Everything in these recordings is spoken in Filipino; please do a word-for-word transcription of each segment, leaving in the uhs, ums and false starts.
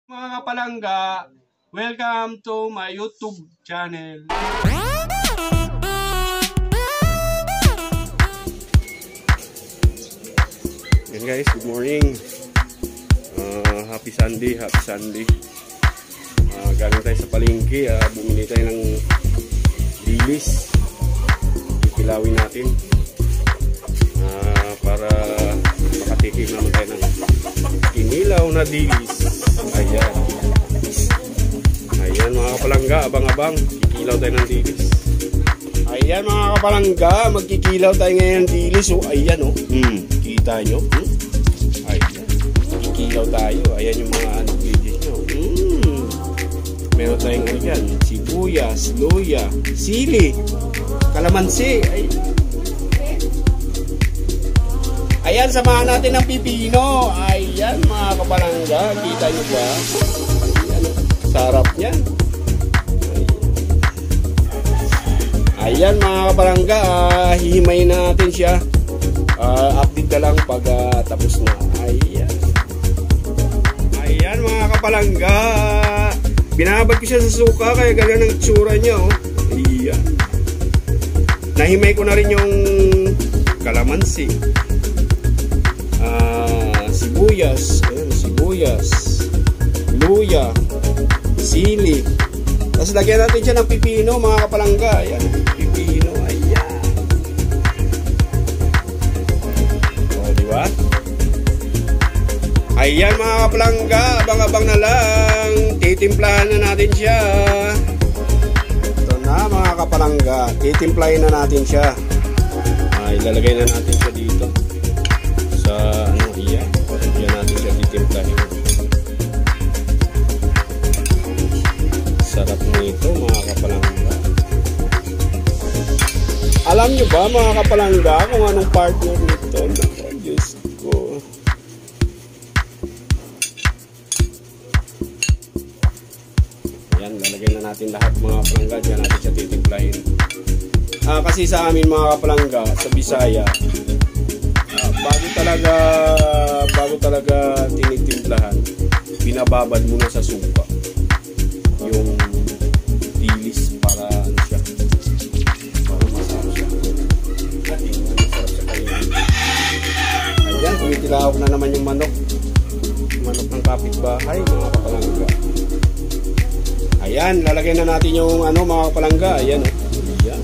Mga kapalangga, welcome to my YouTube channel. Yan guys, good morning. Uh, happy Sunday, happy Sunday. Uh, galing tayo sa palengke, uh, bumili tayo ng dilis. Ipilawin natin uh, para makatikim naman tayo ng kinilaw na dilis. Ayan. Ayan mga kapalangga, abang-abang. Kikilaw tayo ng dilis. Ayan mga kapalangga, magkikilaw tayo ngayon ng dilis. O, ayan o. Hmm, kita nyo. Hmm? Ayan. Kikilaw tayo. Ayan yung mga ano, dilis nyo. Hmm. Meron tayong ayan, sibuyas, luya, sili, kalamansi. Ayan. Ayan, samahan natin ng pipino. Ayan, mga kapalangga. Kita nyo ba? Ayan, sarap niyan. Ayan, mga kapalangga. Uh, hihimayin natin siya. Uh, update ka lang pag uh, tapos na. Ayan. Ayan, mga kapalangga. Binabad ko siya sa suka, kaya ganyan ang tsura niya. Oh. Ayan. Nahimay ko na rin yung kalamansi. Uh, sibuyas, ayan, sibuyas, luya, sili. Tapos lagyan natin siya ng pipino, mga kapalangga. Ayan, pipino, ayan. O, diba? Ayan mga kapalangga, abang-abang na lang. Titimplahan na natin siya. Ito na mga kapalangga, titimplahin na natin siya. Ay, ilalagay na natin siya dito. Sa ano, iya. Yan natin siya titimplahin. Sarap nito mga kapalangga. Alam nyo ba mga kapalangga kung anong partner nito? Naku, Diyos ko. Ayan, lalagay na natin lahat mga kapalangga. Diyan natin siya titimplahin. Ah, kasi sa amin mga kapalangga, sa Bisaya, bago talaga bago talaga tinitimplahan, binababad muna sa suka yung dilis para ano siya, para masarap siya. Masarap siya kayo. Ayan, tumitilawak na naman yung manok manok ng kapitbahay mga kapalangga. Ayan, lalagay na natin yung ano mga kapalangga. Ayan o. Ayan,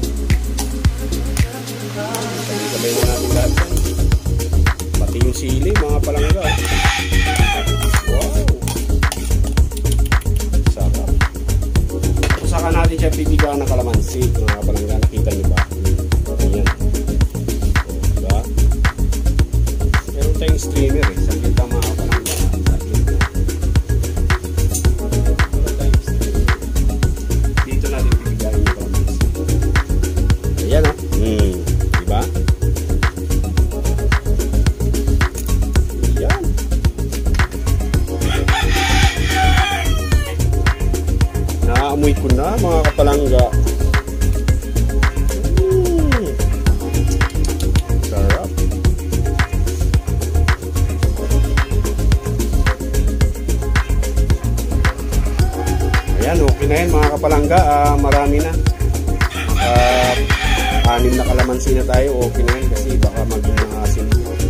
sabay na natin lahat. Pati yung sili, mga palangga. Wow! Sarap. So, saka natin siya pipigaan ng kalamansi, mga palangga. Nakita nyo ba? Ayan. Diba? Meron tayong streamer eh. Sa kita mga palangga. Meron tayong streamer. Dito natin pipigaan yung kalamansi. Ayan o. Oh. Hmm. Diba? Naamoy ko na mga kapalangga. Mm. Sarap. Ayan, okay na yan mga kapalangga. uh, Marami na. uh, Anim na kalamansi na tayo. Okay na yan kasi baka maging maasim.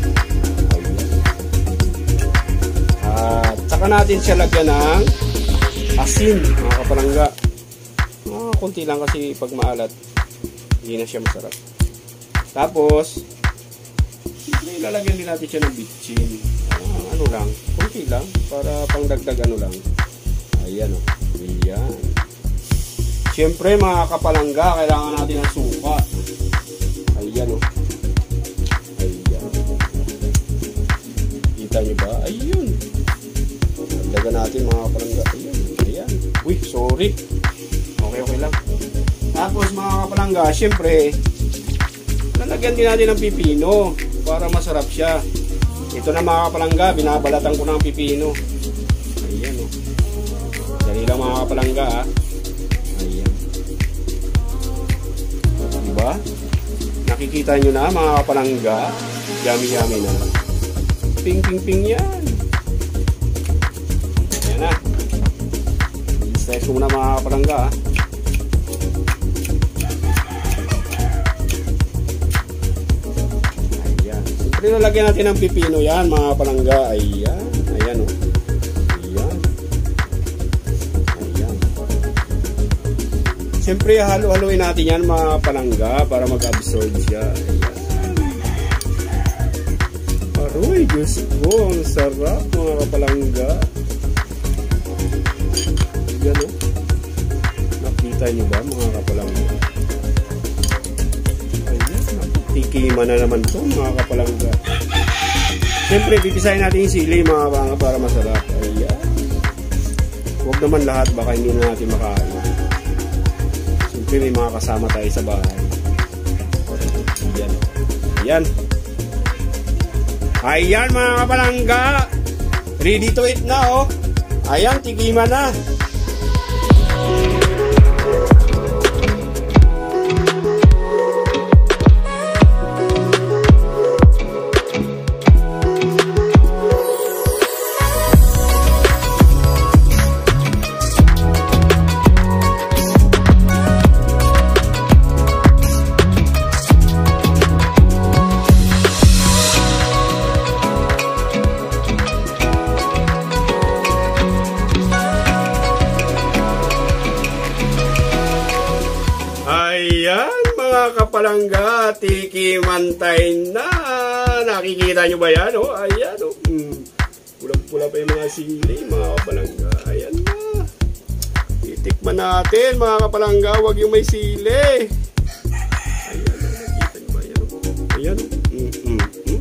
At uh, saka natin siya lagyan ng asin mga kapalangga. Ah, kunti lang kasi pag maalat hindi na siya masarap. Tapos ilalagyan din natin siya ng bitchin. Ah, ano lang, kunti lang para pangdagdag ano lang. Ayan o. Ayan. Siyempre mga kapalangga, kailangan natin ng suka. Ayan o. Ayan. Kita nyo ba? Ayun. Dagdagan natin mga kapalangga. Ayan. Ayan. Uy, sorry. Okay, okay lang. Tapos mga kapalangga, syempre, lalagyan din natin ng pipino para masarap siya. Ito na mga kapalangga, binabalatan ko ng pipino. Ayan o. Dali lang mga kapalangga ha. Ayan. Diba? Nakikita nyo na mga kapalangga. Yummy yummy na. Ping ping ping yan. Ayan na. Test ko muna mga kapalangga ha. Ayan. Siyempre nalagyan natin ng pipino yan mga kapalangga. Ayan. Ayan o. Ayan. Ayan. Siyempre halo-haloin natin yan mga kapalangga para mag-absorb siya. Ayan. Aroy, Diyos ko, ang sarap mga kapalangga. Yan o. Nakita nyo ba mga kapalangga? Ayan, tikiman na naman to mga kapalangga. Siyempre, pipisahin natin yung sili mga kapalangga para masarap. Ayan. Huwag naman lahat, baka hindi na natin makain. Siyempre, may mga kasama tayo sa bahay. Ayan. Ayan. Ayan mga kapalangga. Ready to eat na oh. Ayan, tikiman na. Ayan mga kapalangga, tikiman tayo na. Nakikita nyo ba yan? Oh? Ayan oh. Hmm. Pulang-pula pa yung mga sili mga kapalangga. Ayan na. Titikman natin mga kapalangga, huwag yung may sili. Ayan oh. Nakikita nyo ba yan? Oh? Ayan oh. Hmm, hmm, hmm.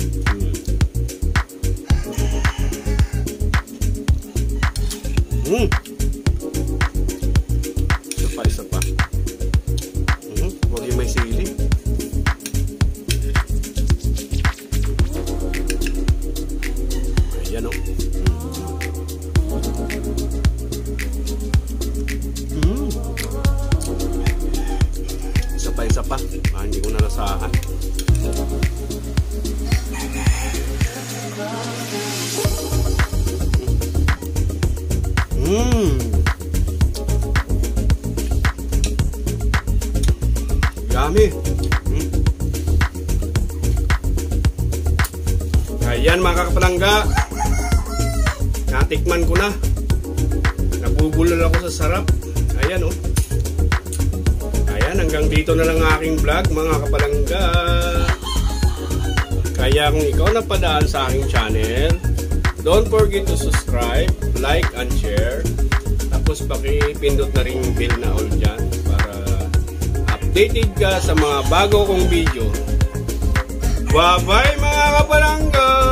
Hmm. Isa pa, isa pa. Huwag yung may sili. Ayan o. Mm. Isa pa, isa pa. Ah, hindi ko nalasahan. Mmm. Yummy. Hmm. Ayan mga kapalangga. Natikman ko na. Nabubulol ako sa sarap. Ayan oh. Ayan, hanggang dito na lang aking vlog mga kapalangga. Kaya kung ikaw napadaan sa aking channel, don't forget to subscribe, like, and share. Tapos pakipindot na rin yung bell na all dyan para updated ka sa mga bago kong video. Bye bye mga kapalangga!